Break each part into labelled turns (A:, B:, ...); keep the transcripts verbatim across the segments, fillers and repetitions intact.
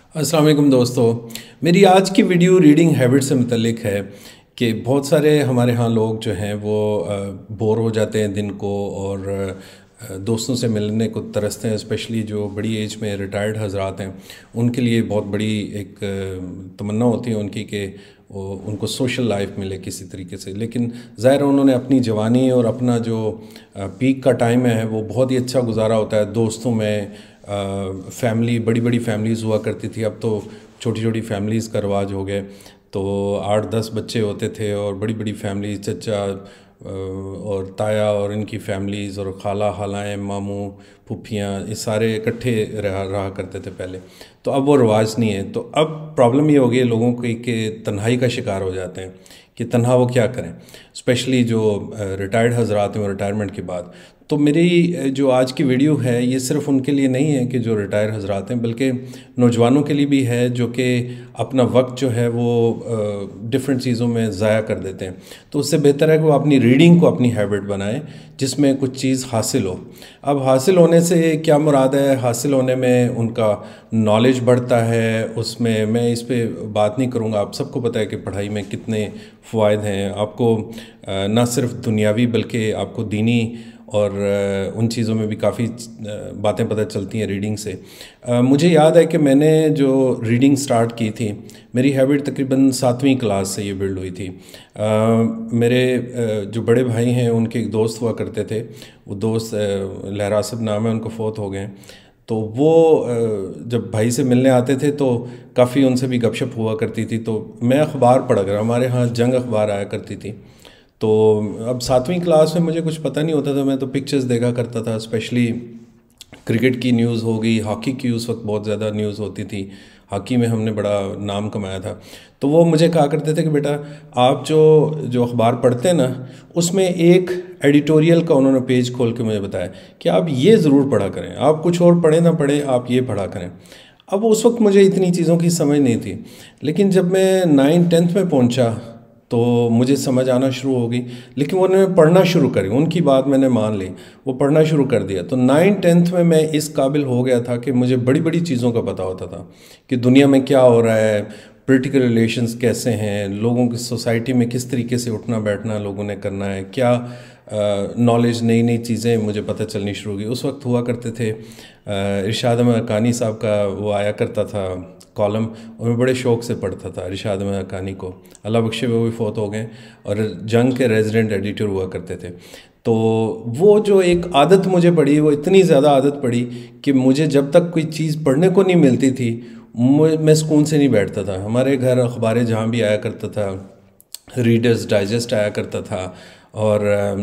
A: अस्सलाम वालेकुम दोस्तों। मेरी आज की वीडियो रीडिंग हैबिट से मुतल्लिक है कि बहुत सारे हमारे यहाँ लोग जो हैं वो बोर हो जाते हैं दिन को और अ, दोस्तों से मिलने को तरसते हैं। स्पेशली जो बड़ी एज में रिटायर्ड हजरात हैं उनके लिए बहुत बड़ी एक अ, तमन्ना होती है उनकी कि वो उनको सोशल लाइफ मिले किसी तरीके से। लेकिन ज़ाहिर है उन्होंने अपनी जवानी और अपना जो पीक का टाइम है वो बहुत ही अच्छा गुजारा होता है दोस्तों में। फैमिली, बड़ी बड़ी फैमिलीज़ हुआ करती थी, अब तो छोटी छोटी फैमिलीज़ का रवाज हो गया। तो आठ दस बच्चे होते थे और बड़ी बड़ी फैमिली, चचा अ, और ताया और इनकी फैमिलीज़ और खाला खालाएँ, मामू, फूफियाँ, ये सारे इकट्ठे रहा रहा करते थे पहले। तो अब वो रवाज नहीं है। तो अब प्रॉब्लम ये हो गई है लोगों की कि तन्हाई का शिकार हो जाते हैं कि तन्हा वो क्या करें। स्पेशली जो रिटायर्ड हजरात हैं रिटायरमेंट के बाद। तो मेरी जो आज की वीडियो है ये सिर्फ़ उनके लिए नहीं है कि जो रिटायर हजरात हैं, बल्कि नौजवानों के लिए भी है जो कि अपना वक्त जो है वो डिफरेंट चीज़ों में ज़ाया कर देते हैं। तो उससे बेहतर है कि वो अपनी रीडिंग को अपनी हैबिट बनाएं जिसमें कुछ चीज़ हासिल हो। अब हासिल होने से क्या मुराद है? हासिल होने में उनका नॉलेज बढ़ता है। उसमें मैं इस पे बात नहीं करूँगा, आप सबको पता है कि पढ़ाई में कितने फ़वाइद हैं। आपको ना सिर्फ दुनियावी बल्कि आपको दीनी और उन चीज़ों में भी काफ़ी बातें पता चलती हैं रीडिंग से। मुझे याद है कि मैंने जो रीडिंग स्टार्ट की थी, मेरी हैबिट तकरीबन सातवीं क्लास से ये बिल्ड हुई थी। मेरे जो बड़े भाई हैं उनके एक दोस्त हुआ करते थे, वो दोस्त लहरासब नाम है, उनको फ़ौत हो गए। तो वो जब भाई से मिलने आते थे तो काफ़ी उनसे भी गपशप हुआ करती थी। तो मैं अखबार पढ़ा कर, हमारे यहाँ जंग अखबार आया करती थी। तो अब सातवीं क्लास में मुझे कुछ पता नहीं होता था, मैं तो पिक्चर्स देखा करता था। स्पेशली क्रिकेट की न्यूज़ हो गई, हॉकी की उस वक्त बहुत ज़्यादा न्यूज़ होती थी, हॉकी में हमने बड़ा नाम कमाया था। तो वो मुझे कहा करते थे कि बेटा आप जो जो अखबार पढ़ते हैं ना, उसमें एक एडिटोरियल का उन्होंने पेज खोल के मुझे बताया कि आप ये ज़रूर पढ़ा करें, आप कुछ और पढ़ें ना पढ़ें, आप ये पढ़ा करें। अब उस वक्त मुझे इतनी चीज़ों की समझ नहीं थी, लेकिन जब मैं नाइन टेंथ में पहुंचा तो मुझे समझ आना शुरू हो गई। लेकिन उन्होंने पढ़ना शुरू करी, उनकी बात मैंने मान ली, वो पढ़ना शुरू कर दिया। तो नाइन टेंथ में मैं इस काबिल हो गया था कि मुझे बड़ी बड़ी चीज़ों का पता होता था कि दुनिया में क्या हो रहा है, पॉलिटिकल रिलेशंस कैसे हैं, लोगों की सोसाइटी में किस तरीके से उठना बैठना लोगों ने करना है, क्या नॉलेज, नई नई चीज़ें मुझे पता चलनी शुरू हो गई। उस वक्त हुआ करते थे इरशाद अहमद हक्कानी साहब का वो आया करता था कॉलम, और मैं बड़े शौक़ से पढ़ता था इरशाद अहमद हक्कानी को। अल्लाह बख्शे वो भी फ़ौत हो गए और जंग के रेजिडेंट एडिटर हुआ करते थे। तो वो जो एक आदत मुझे पड़ी, वो इतनी ज़्यादा आदत पड़ी कि मुझे जब तक कोई चीज़ पढ़ने को नहीं मिलती थी मैं सुकून से नहीं बैठता था। हमारे घर अखबारें जहाँ भी आया करता था, रीडर्स डाइजेस्ट आया करता था, और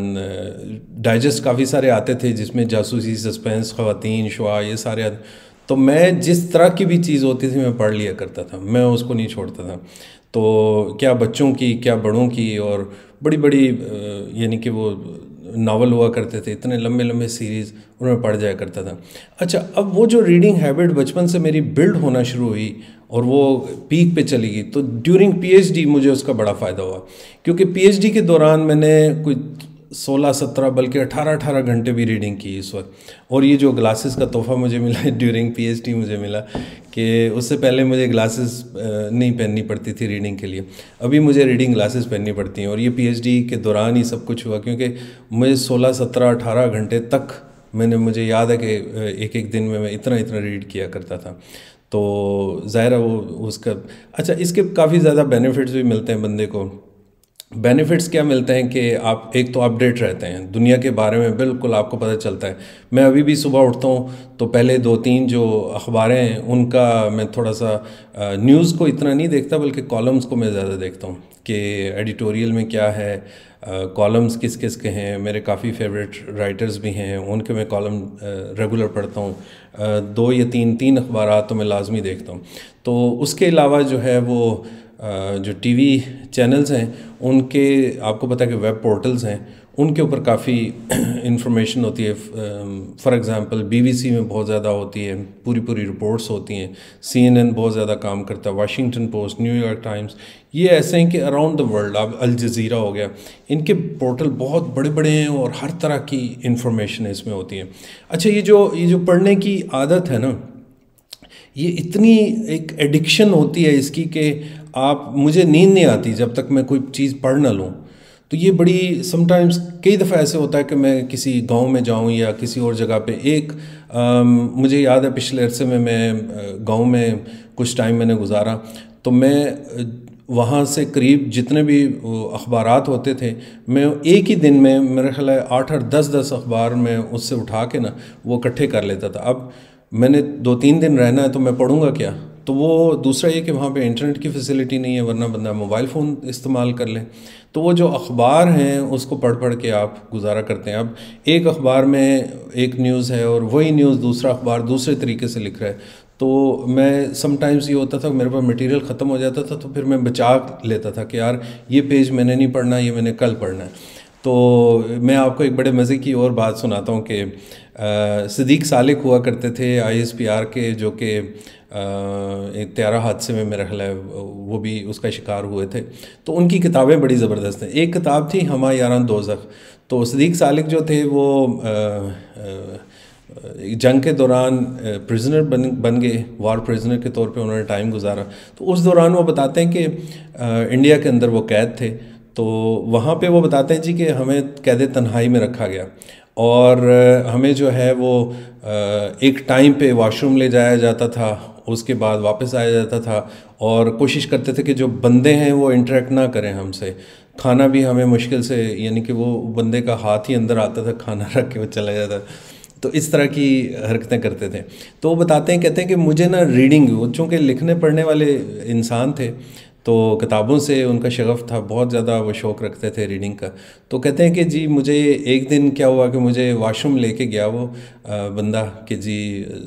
A: डाइजेस्ट काफ़ी सारे आते थे जिसमें जासूसी, सस्पेंस, ख़वातीन, शुआ, ये सारे आते। तो मैं जिस तरह की भी चीज़ होती थी मैं पढ़ लिया करता था, मैं उसको नहीं छोड़ता था। तो क्या बच्चों की, क्या बड़ों की, और बड़ी बड़ी यानी कि वो नावल हुआ करते थे, इतने लंबे लंबे सीरीज़, उनमें पढ़ जाया करता था। अच्छा, अब वो जो रीडिंग हैबिट बचपन से मेरी बिल्ड होना शुरू हुई और वो पीक पे चली गई, तो ड्यूरिंग पीएचडी मुझे उसका बड़ा फ़ायदा हुआ, क्योंकि पीएचडी के दौरान मैंने कोई सोलह सत्रह बल्कि अठारह अठारह घंटे भी रीडिंग की इस वक्त। और ये जो ग्लासेस का तोहफ़ा मुझे मिला है ड्यूरिंग पीएचडी, मुझे मिला कि उससे पहले मुझे ग्लासेस नहीं पहननी पड़ती थी रीडिंग के लिए, अभी मुझे रीडिंग ग्लासेस पहननी पड़ती हैं। और ये पीएचडी के दौरान ही सब कुछ हुआ, क्योंकि मुझे सोलह सत्रह अठारह घंटे तक मैंने, मुझे याद है कि एक एक दिन में मैं इतना इतना रीड किया करता था। तो ज़ाहिर है वो उसका, अच्छा इसके काफ़ी ज़्यादा बेनिफिट्स भी मिलते हैं बंदे को। बेनिफिट्स क्या मिलते हैं कि आप एक तो अपडेट रहते हैं दुनिया के बारे में, बिल्कुल आपको पता चलता है। मैं अभी भी सुबह उठता हूँ तो पहले दो तीन जो अखबारें हैं उनका मैं थोड़ा सा न्यूज़ को इतना नहीं देखता, बल्कि कॉलम्स को मैं ज़्यादा देखता हूँ कि एडिटोरियल में क्या है, कॉलम्स किस किस के हैं। मेरे काफ़ी फेवरेट राइटर्स भी हैं, उनके मैं कॉलम रेगुलर पढ़ता हूँ। दो या तीन तीन अखबार तो मैं लाजमी देखता हूँ। तो उसके अलावा जो है वो जो टीवी चैनल्स हैं उनके, आपको पता है कि वेब पोर्टल्स हैं, उनके ऊपर काफ़ी इंफॉर्मेशन होती है। फॉर एग्ज़ाम्पल बीबीसी में बहुत ज़्यादा होती है, पूरी पूरी रिपोर्ट्स होती हैं। सीएनएन बहुत ज़्यादा काम करता है, वाशिंगटन पोस्ट, न्यूयॉर्क टाइम्स, ये ऐसे हैं कि अराउंड द वर्ल्ड। अब अल जज़ीरा हो गया, इनके पोर्टल बहुत बड़े बड़े हैं और हर तरह की इंफॉर्मेशन इसमें होती है। अच्छा, ये जो ये जो पढ़ने की आदत है ना, ये इतनी एक एडिक्शन होती है इसकी कि आप, मुझे नींद नहीं आती जब तक मैं कोई चीज़ पढ़ ना लूँ। तो ये बड़ी, समटाइम्स कई दफ़ा ऐसे होता है कि मैं किसी गांव में जाऊं या किसी और जगह पे, एक आ, मुझे याद है पिछले अरसे में मैं गांव में कुछ टाइम मैंने गुजारा, तो मैं वहाँ से करीब जितने भी अखबारात होते थे, मैं एक ही दिन में मेरे ख्याल है आठ आठ दस दस अखबार में उससे उठा के ना वो इकट्ठे कर लेता था। अब मैंने दो तीन दिन रहना है तो मैं पढ़ूँगा क्या? तो वो दूसरा ये कि वहाँ पे इंटरनेट की फैसिलिटी नहीं है, वरना बंदा मोबाइल फ़ोन इस्तेमाल कर ले। तो वो जो अखबार हैं उसको पढ़ पढ़ के आप गुजारा करते हैं। अब एक अखबार में एक न्यूज़ है और वही न्यूज़ दूसरा अखबार दूसरे तरीके से लिख रहा है, तो मैं समटाइम्स ये होता था मेरे पास मटेरियल ख़त्म हो जाता था, तो फिर मैं बचा लेता था कि यार ये पेज मैंने नहीं पढ़ना, ये मैंने कल पढ़ना है। तो मैं आपको एक बड़े मज़े की और बात सुनाता हूँ कि सिद्दीक सालिक हुआ करते थे आई एस पी आर के, जो कि एक त्यारा हादसे में मेरा ख्याल है वो भी उसका शिकार हुए थे। तो उनकी किताबें बड़ी ज़बरदस्त हैं। एक किताब थी हमा यारान दोज़ख। तो सिद्दीक सालिक जो थे वो आ, आ, जंग के दौरान प्रिजनर बन बन गए, वार प्रिजनर के तौर पे उन्होंने टाइम गुजारा। तो उस दौरान वो बताते हैं कि इंडिया के अंदर वो कैद थे, तो वहाँ पे वो बताते हैं जी कि हमें कैद तन्हाई में रखा गया और हमें जो है वो एक टाइम पे वॉशरूम ले जाया जाता था, उसके बाद वापस आया जाता था, और कोशिश करते थे कि जो बंदे हैं वो इंटरेक्ट ना करें हमसे। खाना भी हमें मुश्किल से, यानी कि वो बंदे का हाथ ही अंदर आता था, खाना रख के वो चला जाता। तो इस तरह की हरकतें करते थे। तो वो बताते हैं, कहते हैं कि मुझे ना रीडिंग, वो चूँकि लिखने पढ़ने वाले इंसान थे तो किताबों से उनका शगफ़ था, बहुत ज़्यादा वो शौक़ रखते थे रीडिंग का। तो कहते हैं कि जी मुझे एक दिन क्या हुआ कि मुझे वॉशरूम लेके गया वो आ, बंदा कि जी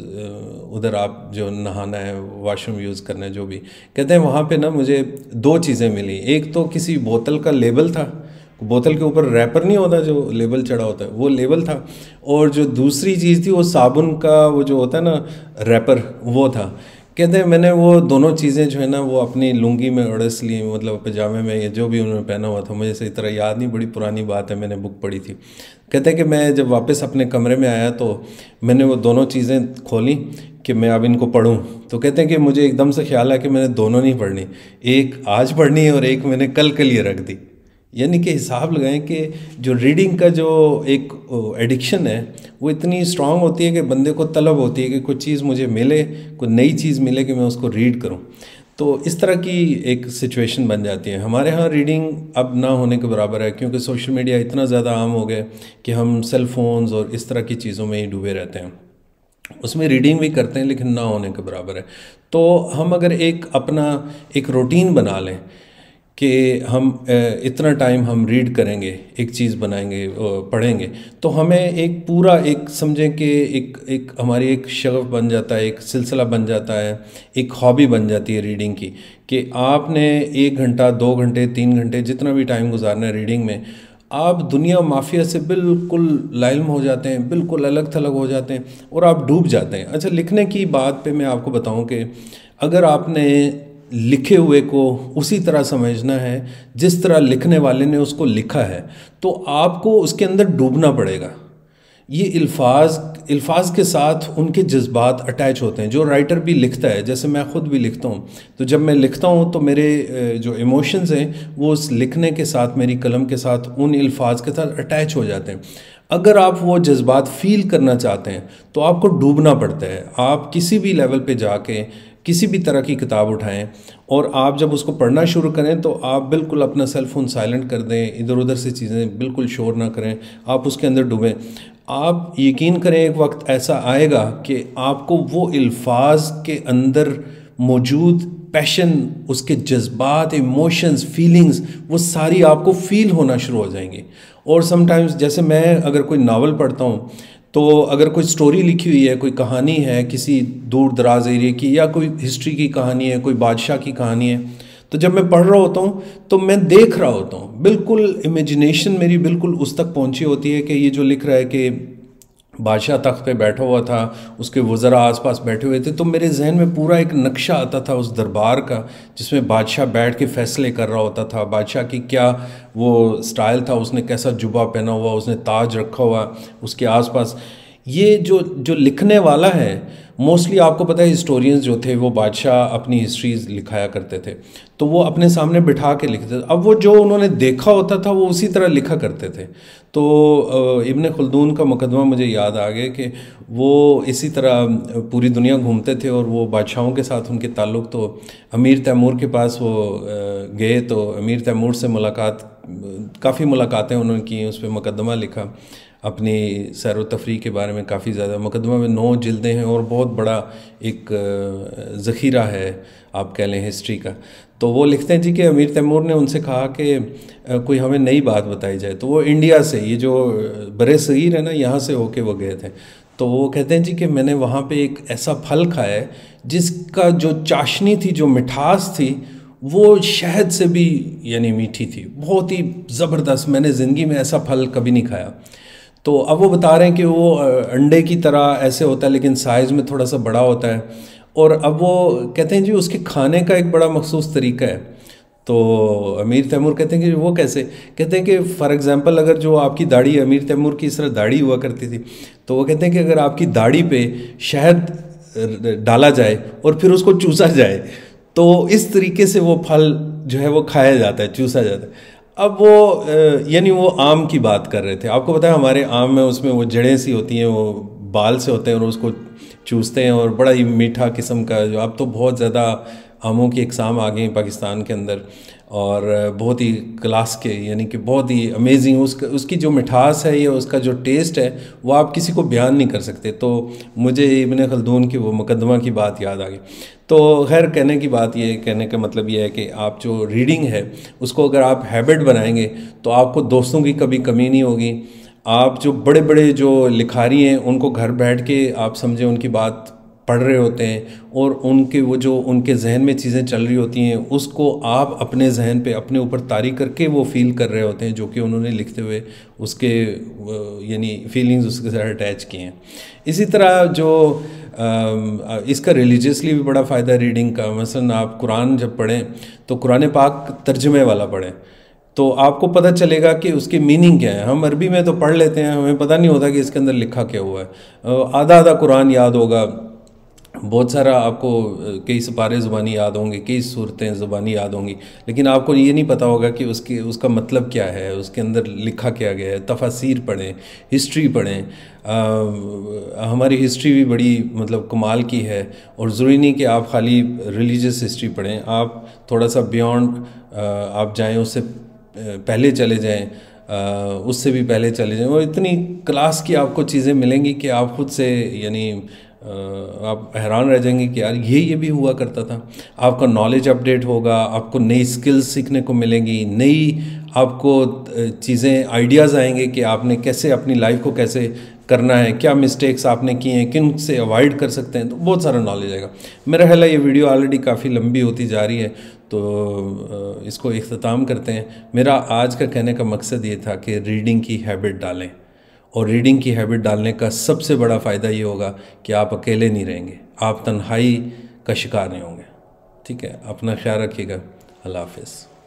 A: उधर आप जो नहाना है, वॉशरूम यूज़ करना है, जो भी। कहते हैं वहाँ पे ना मुझे दो चीज़ें मिली। एक तो किसी बोतल का लेबल था, बोतल के ऊपर रैपर नहीं होता जो लेबल चढ़ा होता है, वो लेबल था, और जो दूसरी चीज़ थी वो साबुन का वो जो होता है ना रैपर, वो था। कहते हैं मैंने वो दोनों चीज़ें जो है ना वो अपनी लुंगी में उड़स ली, मतलब पजामे में, या जो भी उन्होंने पहना हुआ था, मुझे सही तरह याद नहीं, बड़ी पुरानी बात है, मैंने बुक पढ़ी थी। कहते हैं कि मैं जब वापस अपने कमरे में आया तो मैंने वो दोनों चीज़ें खोली कि मैं अब इनको पढ़ूं। तो कहते हैं कि मुझे एकदम से ख्याल आया कि मैंने दोनों नहीं पढ़नी, एक आज पढ़नी है और एक मैंने कल के लिए रख दी। यानी कि हिसाब लगाएं कि जो रीडिंग का जो एक एडिक्शन है वो इतनी स्ट्रांग होती है कि बंदे को तलब होती है कि कोई चीज़ मुझे मिले, कोई नई चीज़ मिले कि मैं उसको रीड करूं। तो इस तरह की एक सिचुएशन बन जाती है। हमारे यहाँ रीडिंग अब ना होने के बराबर है, क्योंकि सोशल मीडिया इतना ज़्यादा आम हो गया कि हम सेल फोन्स और इस तरह की चीज़ों में ही डूबे रहते हैं। उसमें रीडिंग भी करते हैं लेकिन ना होने के बराबर है। तो हम अगर एक अपना एक रूटीन बना लें कि हम इतना टाइम हम रीड करेंगे, एक चीज़ बनाएंगे, पढ़ेंगे, तो हमें एक पूरा एक समझें कि एक एक हमारी एक शगफ़ बन जाता है, एक सिलसिला बन जाता है, एक हॉबी बन जाती है रीडिंग की, कि आपने एक घंटा, दो घंटे, तीन घंटे, जितना भी टाइम गुजारना है रीडिंग में, आप दुनिया माफिया से बिल्कुल लाइल्म हो जाते हैं, बिल्कुल अलग थलग हो जाते हैं और आप डूब जाते हैं। अच्छा, लिखने की बात पे मैं आपको बताऊं कि अगर आपने लिखे हुए को उसी तरह समझना है जिस तरह लिखने वाले ने उसको लिखा है, तो आपको उसके अंदर डूबना पड़ेगा। ये अल्फाज अल्फाज के साथ उनके जज्बात अटैच होते हैं। जो राइटर भी लिखता है, जैसे मैं ख़ुद भी लिखता हूँ, तो जब मैं लिखता हूँ तो मेरे जो इमोशंस हैं वो उस लिखने के साथ, मेरी कलम के साथ, उन अल्फाज के साथ अटैच हो जाते हैं। अगर आप वो जज्बात फ़ील करना चाहते हैं तो आपको डूबना पड़ता है। आप किसी भी लेवल पे जाके किसी भी तरह की किताब उठाएं और आप जब उसको पढ़ना शुरू करें तो आप बिल्कुल अपना सेल फ़ोन साइलेंट कर दें, इधर उधर से चीज़ें बिल्कुल शोर ना करें, आप उसके अंदर डूबें। आप यकीन करें एक वक्त ऐसा आएगा कि आपको वो अल्फाज के अंदर मौजूद पैशन, उसके जज्बात, इमोशंस, फीलिंग्स, वो सारी आपको फ़ील होना शुरू हो जाएंगी। और समटाइम्स जैसे मैं अगर कोई नावल पढ़ता हूँ तो अगर कोई स्टोरी लिखी हुई है, कोई कहानी है किसी दूर दराज एरिया की, या कोई हिस्ट्री की कहानी है, कोई बादशाह की कहानी है, तो जब मैं पढ़ रहा होता हूँ तो मैं देख रहा होता हूँ, बिल्कुल इमेजिनेशन मेरी बिल्कुल उस तक पहुँची होती है कि ये जो लिख रहा है कि बादशाह तख्त पे बैठा हुआ था, उसके वज़रा आसपास बैठे हुए थे, तो मेरे जहन में पूरा एक नक्शा आता था उस दरबार का जिसमें बादशाह बैठ के फ़ैसले कर रहा होता था। बादशाह की क्या वो स्टाइल था, उसने कैसा जुबा पहना हुआ, उसने ताज रखा हुआ, उसके आसपास। ये जो जो लिखने वाला है मोस्टली आपको पता है हिस्टोरियंस जो थे वो बादशाह अपनी हिस्ट्रीज लिखाया करते थे, तो वो अपने सामने बिठा के लिखते थे। अब वो जो उन्होंने देखा होता था वो उसी तरह लिखा करते थे। तो इब्न खल्दून का मुकदमा मुझे याद आ गया कि वो इसी तरह पूरी दुनिया घूमते थे और वो बादशाहों के साथ उनके ताल्लुक़, तो अमीर तैमूर के पास वो गए तो अमीर तैमूर से मुलाकात, काफ़ी मुलाकातें उन्होंने की, उस पर मुकदमा लिखा अपनी सैर व तफरीह के बारे में काफ़ी ज़्यादा। मुकदमा में नौ जिल्दें हैं और बहुत बड़ा एक ज़ख़ीरा है आप कह लें हिस्ट्री का। तो वो लिखते हैं जी कि अमीर तैमूर ने उनसे कहा कि कोई हमें नई बात बताई जाए। तो वो इंडिया से, ये जो बरे सगीर है ना, यहाँ से होके वो गए थे। तो वो कहते हैं जी कि मैंने वहाँ पे एक ऐसा फल खाया है जिसका जो चाशनी थी, जो मिठास थी, वो शहद से भी यानी मीठी थी, बहुत ही ज़बरदस्त। मैंने ज़िंदगी में ऐसा फल कभी नहीं खाया। तो अब वो बता रहे हैं कि वो अंडे की तरह ऐसे होता है लेकिन साइज़ में थोड़ा सा बड़ा होता है। और अब वो कहते हैं जी उसके खाने का एक बड़ा मखसूस तरीका है। तो अमीर तैमूर कहते हैं कि वो कैसे? कहते हैं कि फ़ॉर एग्ज़ाम्पल अगर जो आपकी दाढ़ी, अमीर तैमूर की इस तरह दाढ़ी हुआ करती थी, तो वो कहते हैं कि अगर आपकी दाढ़ी पे शहद डाला जाए और फिर उसको चूसा जाए तो इस तरीके से वो फल जो है वो खाया जाता है, चूसा जाता है। अब वो यानी वो आम की बात कर रहे थे। आपको पता है हमारे आम में उसमें वो जड़ें सी होती हैं, वो बाल से होते हैं और उसको चूसते हैं और बड़ा ही मीठा किस्म का, जो अब तो बहुत ज़्यादा आमों की इकसाम आ गई पाकिस्तान के अंदर और बहुत ही क्लास के, यानी कि बहुत ही अमेजिंग, उसका उसकी जो मिठास है या उसका जो टेस्ट है वो आप किसी को बयान नहीं कर सकते। तो मुझे इब्न खल्दून की वो मुकदमा की बात याद आ गई। तो खैर कहने की बात ये, कहने का मतलब ये है कि आप जो रीडिंग है उसको अगर आप हैबिट बनाएंगे तो आपको दोस्तों की कभी कमी नहीं होगी। आप जो बड़े बड़े जो लिखारी हैं उनको घर बैठ के आप समझें उनकी बात पढ़ रहे होते हैं और उनके वो जो उनके जहन में चीज़ें चल रही होती हैं उसको आप अपने जहन पे अपने ऊपर तारी करके वो फील कर रहे होते हैं जो कि उन्होंने लिखते हुए उसके यानी फीलिंग्स उसके साथ अटैच किए हैं। इसी तरह जो आ, इसका रिलीजियसली भी बड़ा फ़ायदा है रीडिंग का। मसलन आप कुरान जब पढ़ें तो कुरान पाक तर्जुमे वाला पढ़ें तो आपको पता चलेगा कि उसकी मीनिंग क्या है। हम अरबी में तो पढ़ लेते हैं, हमें पता नहीं होता कि इसके अंदर लिखा क्या हुआ है। आधा आधा कुरान याद होगा, बहुत सारा आपको कई सिपारे ज़ुबानी याद होंगे, कई सूरतें ज़ुबानी याद होंगी, लेकिन आपको ये नहीं पता होगा कि उसकी उसका मतलब क्या है, उसके अंदर लिखा क्या गया है। तफासीर पढ़ें, हिस्ट्री पढ़ें। आ, हमारी हिस्ट्री भी बड़ी मतलब कमाल की है और ज़रूरी नहीं कि आप खाली रिलीजियस हिस्ट्री पढ़ें, आप थोड़ा सा बियॉन्ड आप जाएँ, उससे पहले चले जाएँ, उससे भी पहले चले जाएँ और इतनी क्लास की आपको चीज़ें मिलेंगी कि आप खुद से यानी आप हैरान रह जाएंगे कि यार ये ये भी हुआ करता था। आपका नॉलेज अपडेट होगा, आपको नई स्किल्स सीखने को मिलेंगी, नई आपको चीज़ें आइडियाज़ आएंगे कि आपने कैसे अपनी लाइफ को कैसे करना है, क्या मिस्टेक्स आपने किए हैं, किन से अवॉइड कर सकते हैं। तो बहुत सारा नॉलेज आएगा। मेरा ख्याल है ये वीडियो ऑलरेडी काफ़ी लंबी होती जा रही है तो इसको इख्तिताम करते हैं। मेरा आज का कहने का मकसद ये था कि रीडिंग की हैबिट डालें और रीडिंग की हैबिट डालने का सबसे बड़ा फ़ायदा ये होगा कि आप अकेले नहीं रहेंगे, आप तन्हाई का शिकार नहीं होंगे। ठीक है, अपना ख्याल रखिएगा। अल्लाह हाफ़िज़।